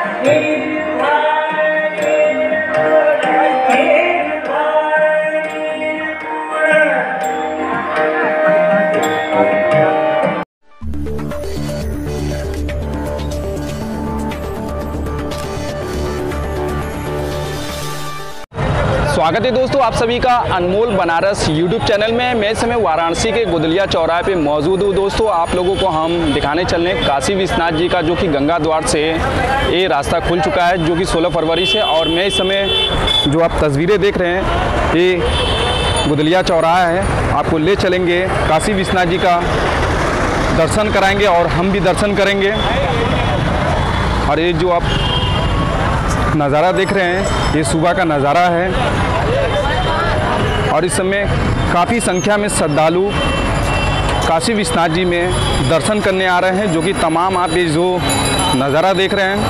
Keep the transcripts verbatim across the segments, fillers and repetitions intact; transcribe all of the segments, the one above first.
स्वागत है दोस्तों आप सभी का अनमोल बनारस यूट्यूब चैनल में। मैं इस समय वाराणसी के गुदलिया चौराहे पे मौजूद हूँ। दोस्तों आप लोगों को हम दिखाने चल रहे हैं काशी विश्वनाथ जी का, जो कि गंगा द्वार से ये रास्ता खुल चुका है, जो कि सोलह फरवरी से। और मैं इस समय जो आप तस्वीरें देख रहे हैं ये गुदलिया चौराहा है। आपको ले चलेंगे, काशी विश्वनाथ जी का दर्शन कराएँगे और हम भी दर्शन करेंगे। और ये जो आप नज़ारा देख रहे हैं ये सुबह का नज़ारा है और इस समय काफ़ी संख्या में श्रद्धालु काशी विश्वनाथ जी में दर्शन करने आ रहे हैं, जो कि तमाम आप ये जो नज़ारा देख रहे हैं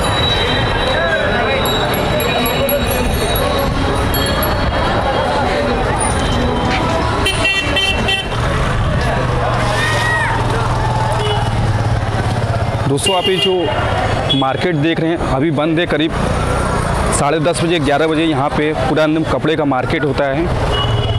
दोस्तों। आप ये जो मार्केट देख रहे हैं अभी बंद है, करीब साढ़े दस बजे ग्यारह बजे यहाँ पे पूरा एकदम कपड़े का मार्केट होता है।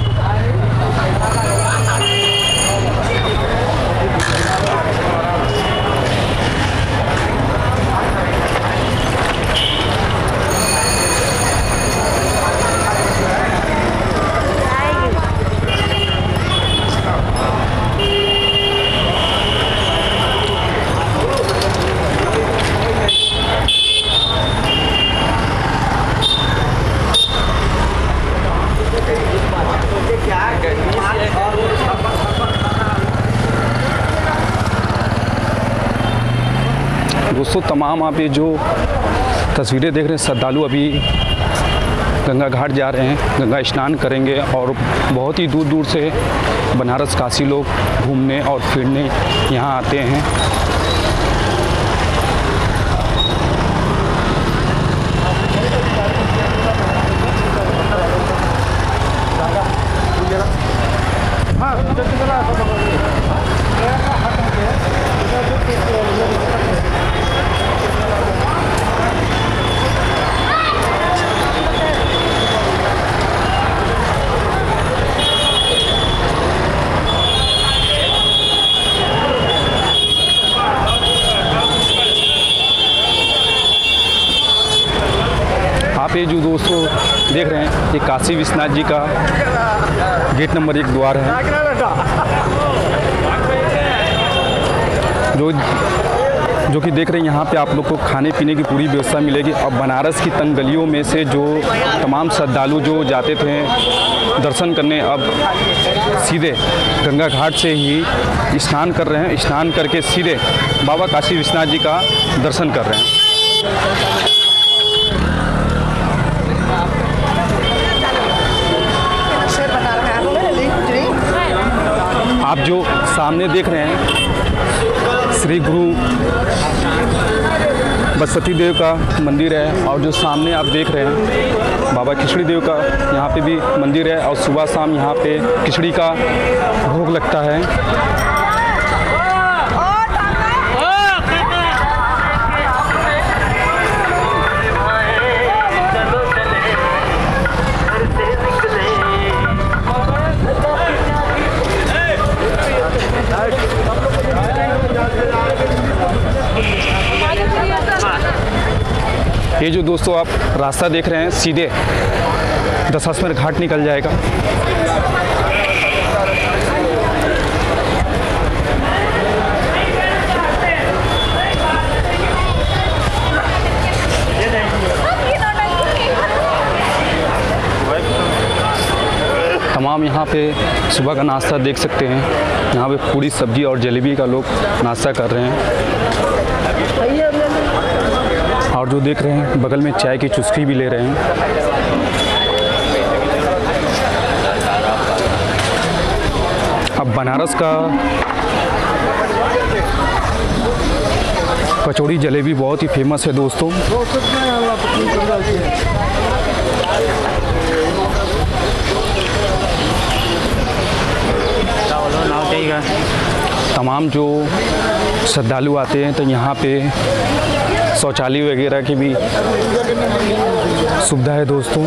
दोस्तों तमाम आप ये जो तस्वीरें देख रहे हैं, श्रद्धालु अभी गंगा घाट जा रहे हैं, गंगा स्नान करेंगे और बहुत ही दूर दूर से बनारस काशी लोग घूमने और फिरने यहाँ आते हैं। आप ये जो दोस्तों देख रहे हैं ये काशी विश्वनाथ जी का गेट नंबर एक द्वार है, जो जो कि देख रहे हैं यहाँ पे आप लोग को खाने पीने की पूरी व्यवस्था मिलेगी। और बनारस की तंग गलियों में से जो तमाम श्रद्धालु जो जाते थे दर्शन करने, अब सीधे गंगा घाट से ही स्नान कर रहे हैं। स्नान करके सीधे बाबा काशी विश्वनाथ जी का दर्शन कर रहे हैं। आप जो सामने देख रहे हैं श्री गुरु बसवती देव का मंदिर है, और जो सामने आप देख रहे हैं बाबा खिचड़ी देव का यहाँ पे भी मंदिर है, और सुबह शाम यहाँ पे खिचड़ी का भोग लगता है। ये जो दोस्तों आप रास्ता देख रहे हैं सीधे दशाश्वमेध घाट निकल जाएगा। तमाम यहाँ पे सुबह का नाश्ता देख सकते हैं, यहाँ पे पूरी सब्जी और जलेबी का लोग नाश्ता कर रहे हैं। और जो देख रहे हैं बगल में चाय की चुस्की भी ले रहे हैं। अब बनारस का कचौड़ी जलेबी बहुत ही फेमस है दोस्तों। तमाम जो श्रद्धालु आते हैं तो यहाँ पे शौचालय वगैरह की भी सुविधा है दोस्तों।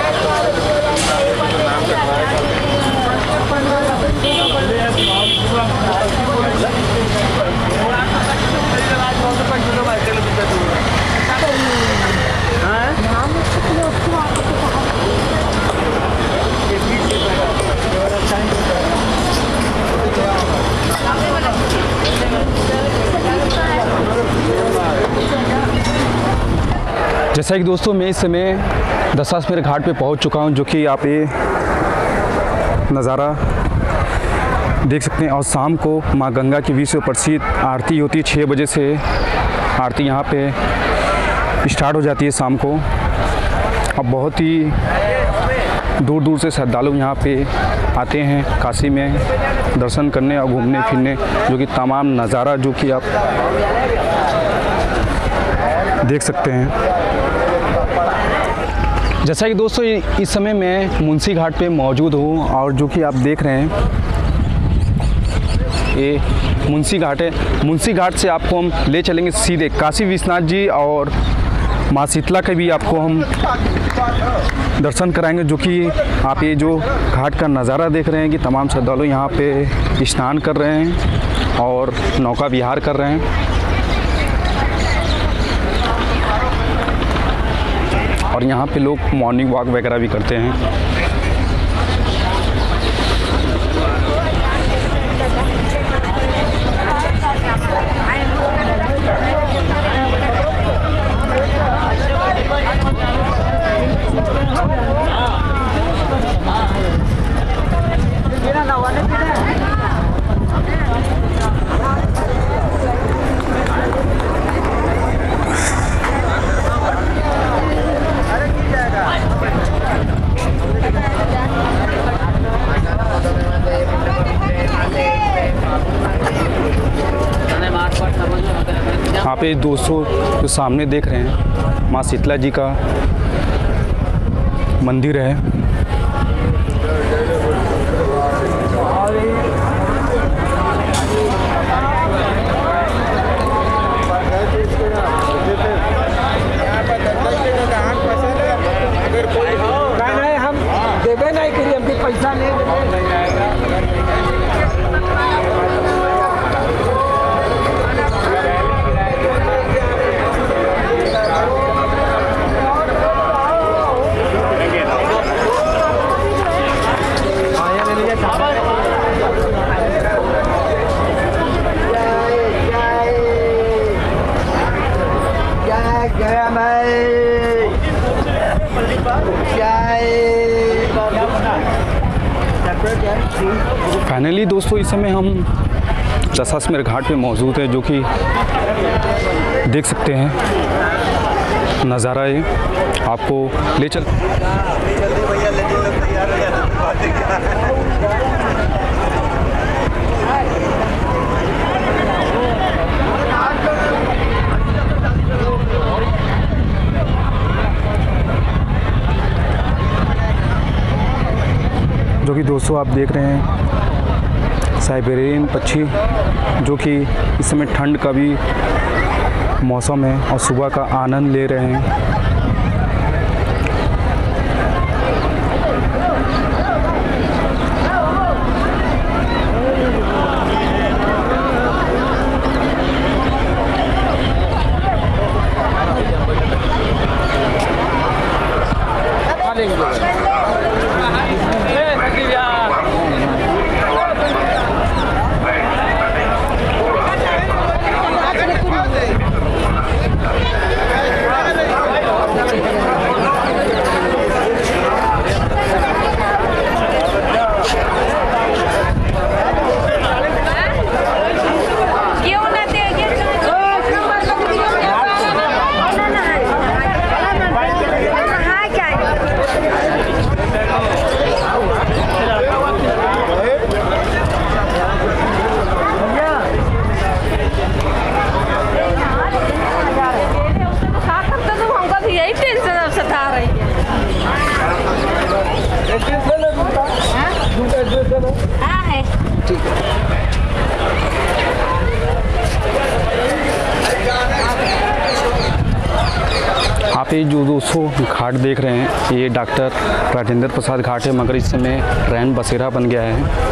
जैसा कि दोस्तों मैं इस समय दशाश्वमेध घाट पे पहुंच चुका हूं, जो कि आप ये नज़ारा देख सकते हैं। और शाम को मां गंगा की विश्व प्रसिद्ध आरती होती है। छः बजे से आरती यहाँ पे स्टार्ट हो जाती है शाम को। अब बहुत ही दूर दूर से श्रद्धालु यहाँ पे आते हैं काशी में दर्शन करने और घूमने फिरने, जो कि तमाम नज़ारा जो कि आप देख सकते हैं। जैसा कि दोस्तों इस समय मैं मुंशी घाट पे मौजूद हूँ, और जो कि आप देख रहे हैं ये मुंशी घाट है। मुंशी घाट से आपको हम ले चलेंगे सीधे काशी विश्वनाथ जी और माँ शीतला के भी आपको हम दर्शन कराएंगे। जो कि आप ये जो घाट का नज़ारा देख रहे हैं कि तमाम श्रद्धालु यहाँ पे स्नान कर रहे हैं और नौका विहार कर रहे हैं। और यहाँ पे लोग मॉर्निंग वॉक वगैरह भी करते हैं। आप ये दोस्तों जो सामने देख रहे हैं माँ शीतला जी का मंदिर है। हम देवे नहीं करिए, हमके पैसा नहीं फाइनली दोस्तों इस समय हम दशाश्वमेध घाट पे मौजूद है, जो कि देख सकते हैं नज़ारा ये आपको ले चल। जो कि दोस्तों आप देख रहे हैं साइबेरियन पक्षी, जो कि इस समय ठंड का भी मौसम है और सुबह का आनंद ले रहे हैं। हाँ है ठीक है। आप ये जो दोस्तों घाट देख रहे हैं ये डॉक्टर राजेंद्र प्रसाद घाट है, मगर इस समय रैन बसेरा बन गया है।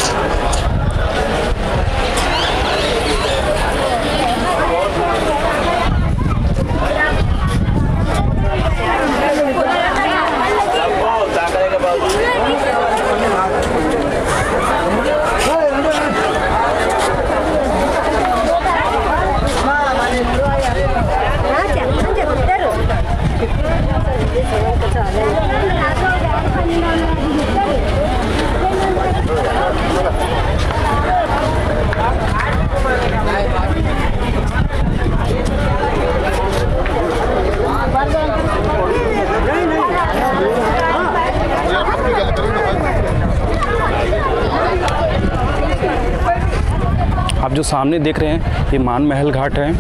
आप जो सामने देख रहे हैं ये मान महल घाट है।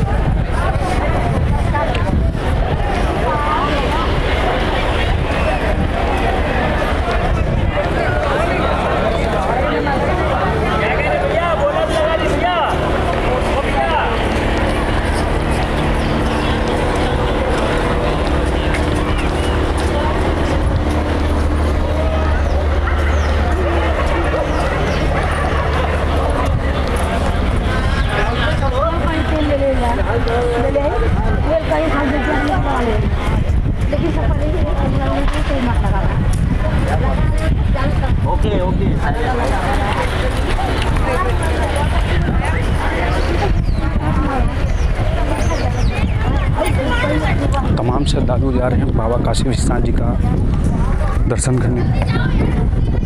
ओके ओके तमाम श्रद्धालु जा रहे हैं बाबा काशी विश्वनाथ जी का दर्शन करने।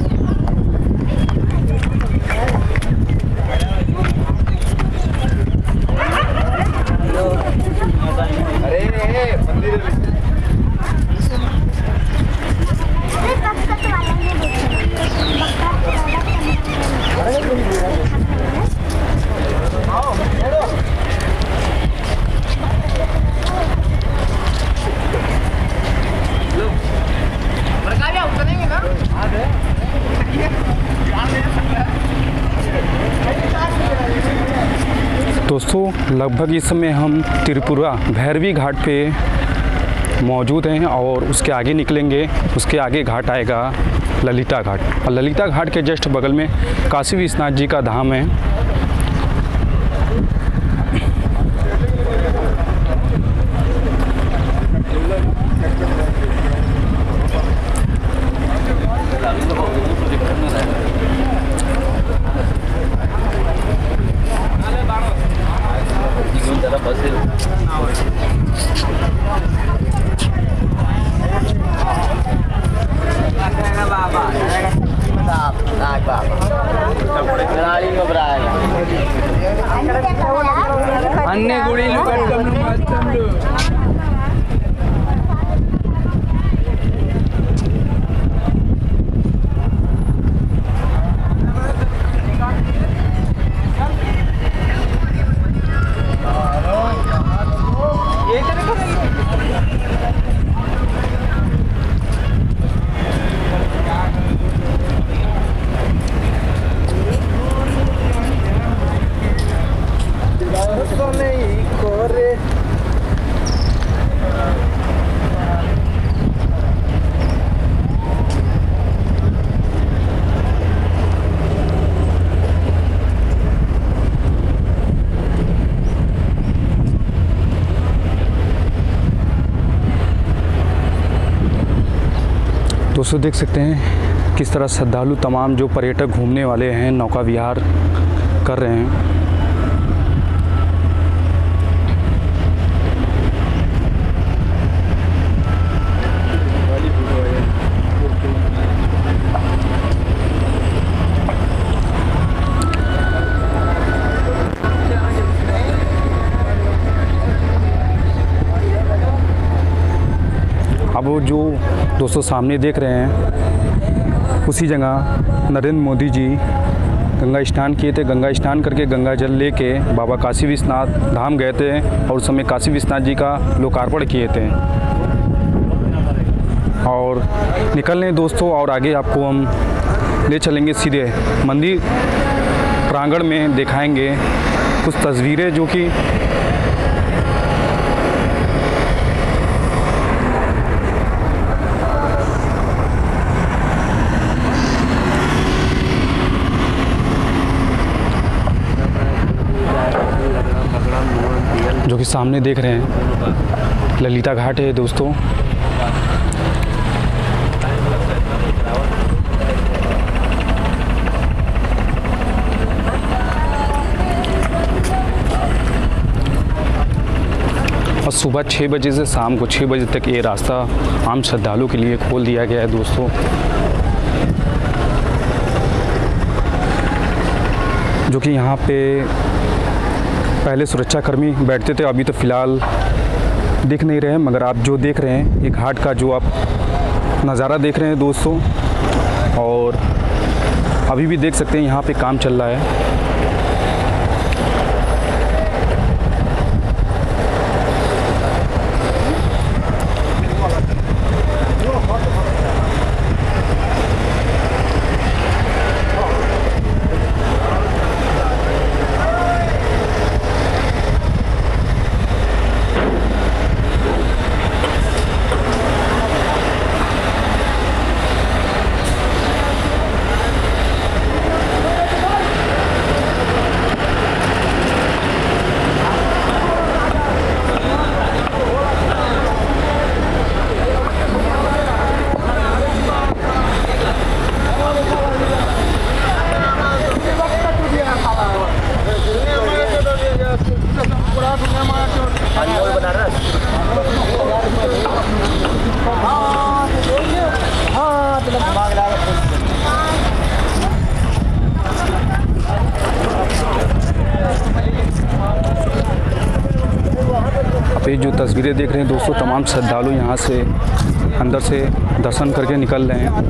दोस्तों लगभग इस समय हम त्रिपुरा भैरवी घाट पे मौजूद हैं और उसके आगे निकलेंगे। उसके आगे घाट आएगा ललिता घाट, और ललिता घाट के जस्ट बगल में काशी विश्वनाथ जी का धाम है। अन्य गुड़ी दोस्तों देख सकते हैं किस तरह श्रद्धालु तमाम जो पर्यटक घूमने वाले हैं नौका विहार कर रहे हैं। अब वो जो दोस्तों सामने देख रहे हैं उसी जगह नरेंद्र मोदी जी गंगा स्नान किए थे। गंगा स्नान करके गंगा जल लेके बाबा काशी विश्वनाथ धाम गए थे और उस समय काशी विश्वनाथ जी का लोकार्पण किए थे। और निकल रहे दोस्तों और आगे आपको हम ले चलेंगे सीधे मंदिर प्रांगण में, दिखाएंगे कुछ तस्वीरें जो कि सामने देख रहे हैं ललिता घाट है दोस्तों। और सुबह छः बजे से शाम को छः बजे तक ये रास्ता आम श्रद्धालुओं के लिए खोल दिया गया है दोस्तों। जो कि यहाँ पे पहले सुरक्षाकर्मी बैठते थे, अभी तो फ़िलहाल दिख नहीं रहे हैं, मगर आप जो देख रहे हैं ये घाट का जो आप नज़ारा देख रहे हैं दोस्तों, और अभी भी देख सकते हैं यहाँ पे काम चल रहा है। आप ये जो तस्वीरें देख रहे हैं दोस्तों, तमाम श्रद्धालु यहाँ से अंदर से दर्शन करके निकल रहे हैं।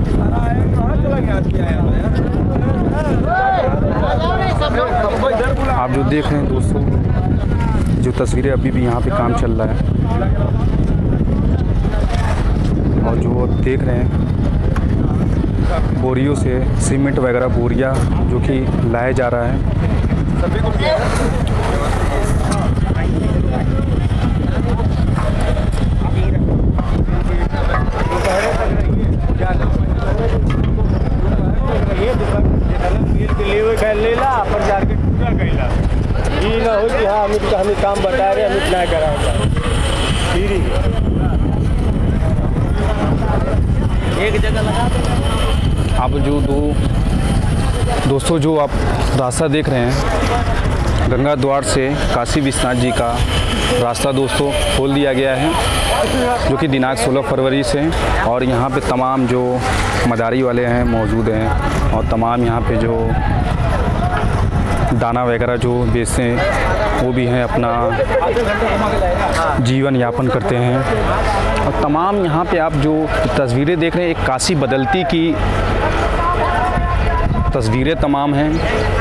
आप जो देख रहे हैं दोस्तों, जो तस्वीरें अभी भी यहाँ पे काम चल रहा है, और जो आप देख रहे हैं बोरियों से सीमेंट वगैरह बोरिया जो कि लाया जा रहा है। लेला पर जाके पूरा कैला ई ना हो कि हाँ हम तो हमें काम बता रहे हम इतना करा ठीक एक जगह लगा दो। आप जो दो दोस्तों जो आप रास्ता देख रहे हैं गंगा द्वार से काशी विश्वनाथ जी का रास्ता दोस्तों खोल दिया गया है, जो कि दिनांक सोलह फरवरी से, और यहाँ पे तमाम जो मदारी वाले हैं मौजूद हैं, और तमाम यहाँ पे जो दाना वगैरह जो बेचते हैं वो भी हैं, अपना जीवन यापन करते हैं। और तमाम यहाँ पे आप जो तस्वीरें देख रहे हैं एक काशी बदलती की तस्वीरें तमाम हैं।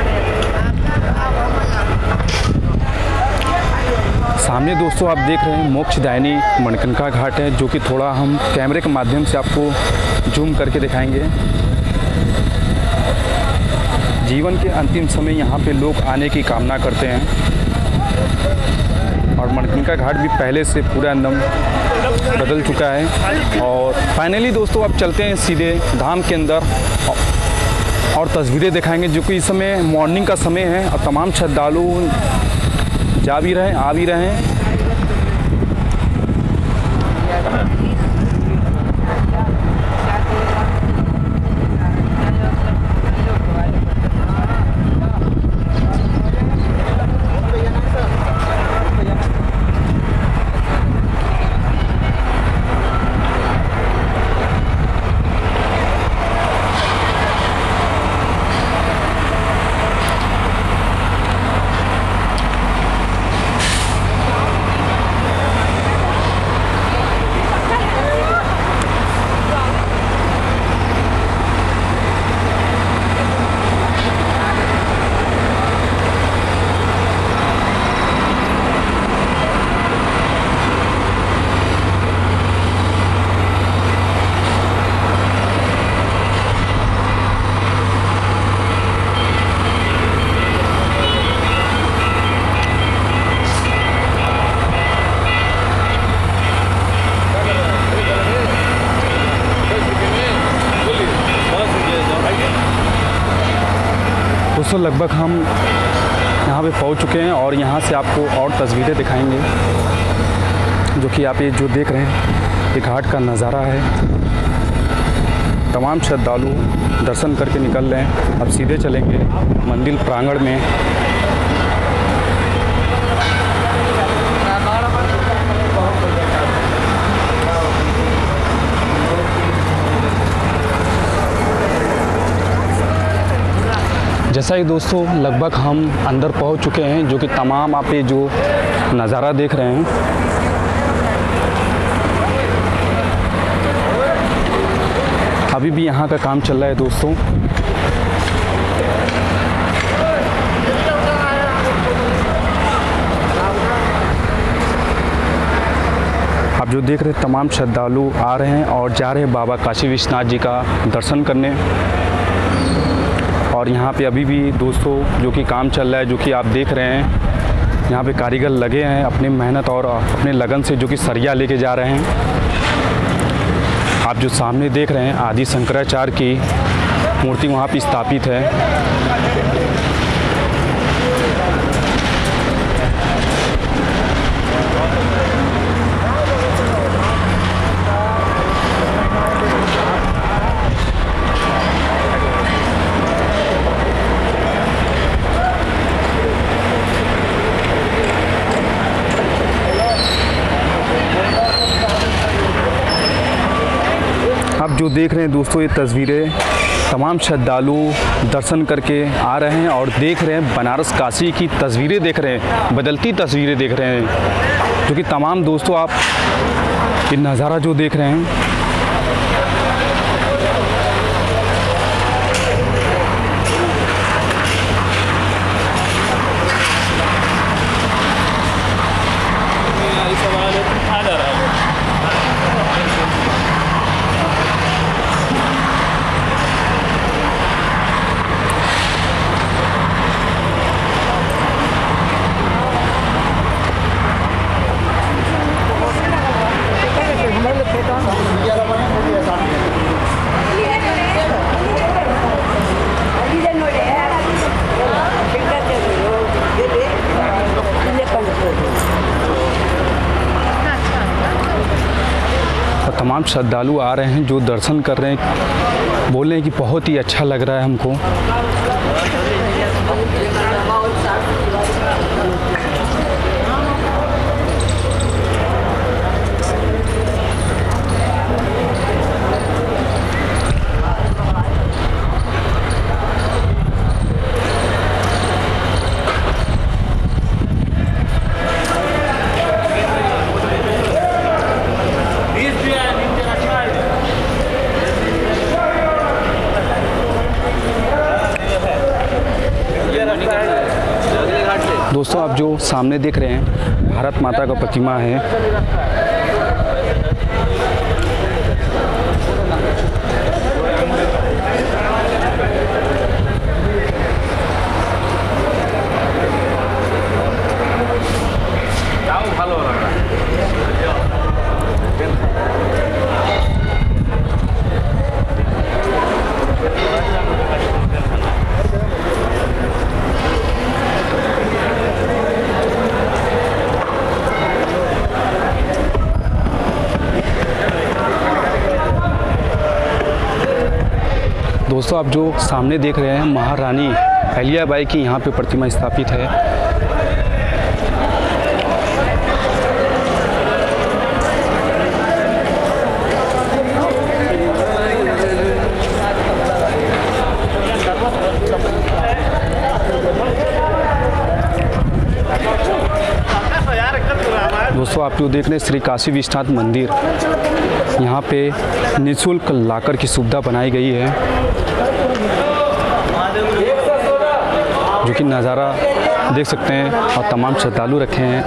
सामने दोस्तों आप देख रहे हैं मोक्षदायिनी मणिकर्णिका घाट है, जो कि थोड़ा हम कैमरे के माध्यम से आपको जूम करके दिखाएंगे। जीवन के अंतिम समय यहाँ पे लोग आने की कामना करते हैं, और मणिकर्णिका घाट भी पहले से पूरा एकदम बदल चुका है। और फाइनली दोस्तों आप चलते हैं सीधे धाम के अंदर और तस्वीरें दिखाएंगे, जो कि इस समय मॉर्निंग का समय है और तमाम श्रद्धालु जा भी रहे हैं आ भी रहे हैं। दोस्तों लगभग हम यहाँ पे पहुँच चुके हैं और यहाँ से आपको और तस्वीरें दिखाएंगे, जो कि आप ये जो देख रहे हैं ये घाट का नज़ारा है। तमाम श्रद्धालु दर्शन करके निकल रहे हैं। अब सीधे चलेंगे मंदिर प्रांगण में। जैसा ही दोस्तों लगभग हम अंदर पहुंच चुके हैं, जो कि तमाम आप ये जो नज़ारा देख रहे हैं अभी भी यहाँ का काम चल रहा है दोस्तों। आप जो देख रहे हैं तमाम श्रद्धालु आ रहे हैं और जा रहे हैं बाबा काशी विश्वनाथ जी का दर्शन करने। और यहाँ पे अभी भी दोस्तों जो कि काम चल रहा है, जो कि आप देख रहे हैं यहाँ पे कारीगर लगे हैं अपनी मेहनत और अपने लगन से, जो कि सरिया लेके जा रहे हैं। आप जो सामने देख रहे हैं आदि शंकराचार्य की मूर्ति वहाँ पे स्थापित है। आप जो देख रहे हैं दोस्तों ये तस्वीरें तमाम श्रद्धालु दर्शन करके आ रहे हैं और देख रहे हैं बनारस काशी की तस्वीरें देख रहे हैं, बदलती तस्वीरें देख रहे हैं, जो कि तमाम दोस्तों आप ये नज़ारा जो देख रहे हैं तमाम श्रद्धालु आ रहे हैं जो दर्शन कर रहे हैं, बोल रहे हैं कि बहुत ही अच्छा लग रहा है हमको। दोस्तों आप जो सामने देख रहे हैं भारत माता का प्रतिमा है। दोस्तों आप जो सामने देख रहे हैं महारानी अहिल्याबाई की यहाँ पे प्रतिमा स्थापित है। दोस्तों आप जो देख रहे हैं श्री काशी विश्वनाथ मंदिर, यहाँ पे निःशुल्क लाकर की सुविधा बनाई गई है, जो कि नज़ारा देख सकते हैं। और तमाम श्रद्धालु रखे हैं,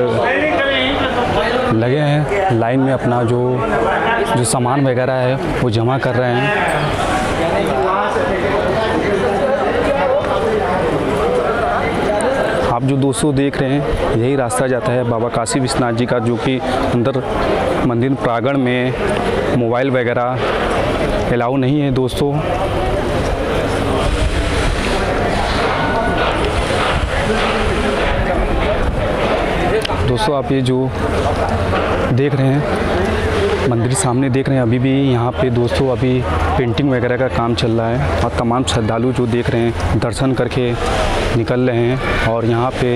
लगे हैं लाइन में, अपना जो जो सामान वगैरह है वो जमा कर रहे हैं। आप जो दोस्तों देख रहे हैं यही रास्ता जाता है बाबा काशी विश्वनाथ जी का, जो कि अंदर मंदिर प्रांगण में मोबाइल वगैरह अलाउ नहीं है दोस्तों। दोस्तों आप ये जो देख रहे हैं मंदिर सामने देख रहे हैं, अभी भी यहाँ पे दोस्तों अभी पेंटिंग वगैरह का काम चल रहा है और तमाम श्रद्धालु जो देख रहे हैं दर्शन करके निकल रहे हैं। और यहाँ पे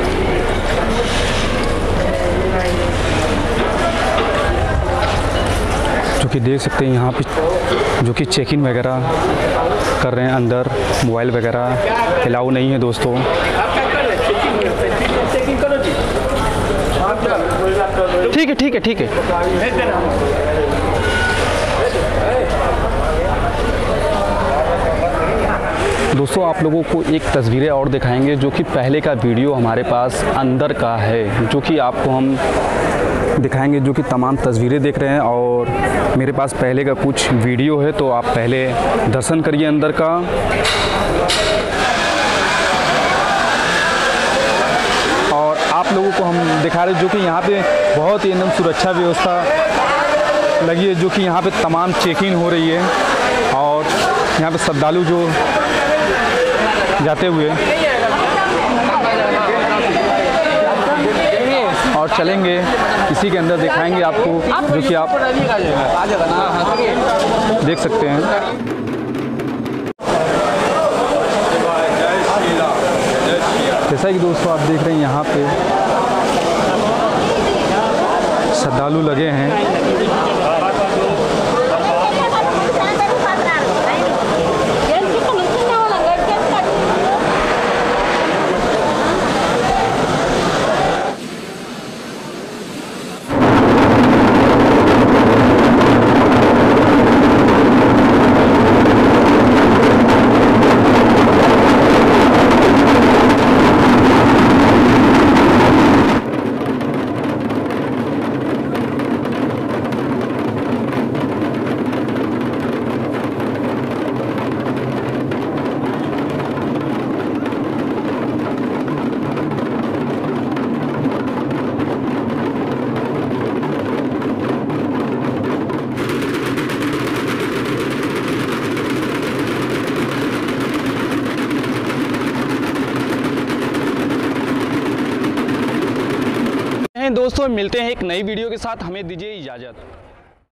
जो कि देख सकते हैं यहाँ पे जो कि चेकिंग वगैरह कर रहे हैं, अंदर मोबाइल वगैरह अलाउ नहीं है दोस्तों। ठीक है ठीक है ठीक है दोस्तों आप लोगों को एक तस्वीरें और दिखाएंगे जो कि पहले का वीडियो हमारे पास अंदर का है, जो कि आपको हम दिखाएंगे, जो कि तमाम तस्वीरें देख रहे हैं। और मेरे पास पहले का कुछ वीडियो है, तो आप पहले दर्शन करिए अंदर का। और आप लोगों को हम दिखा रहे जो कि यहाँ पे बहुत ही एकदम सुरक्षा व्यवस्था लगी है, जो कि यहाँ पे तमाम चेकिंग हो रही है। और यहाँ पे श्रद्धालु जो जाते हुए और चलेंगे, इसी के अंदर दिखाएंगे आपको, जो कि आप देख सकते हैं। जैसा कि दोस्तों आप देख रहे हैं यहाँ पे श्रद्धालु लगे हैं। दोस्तों मिलते हैं एक नई वीडियो के साथ, हमें दीजिए इजाज़त।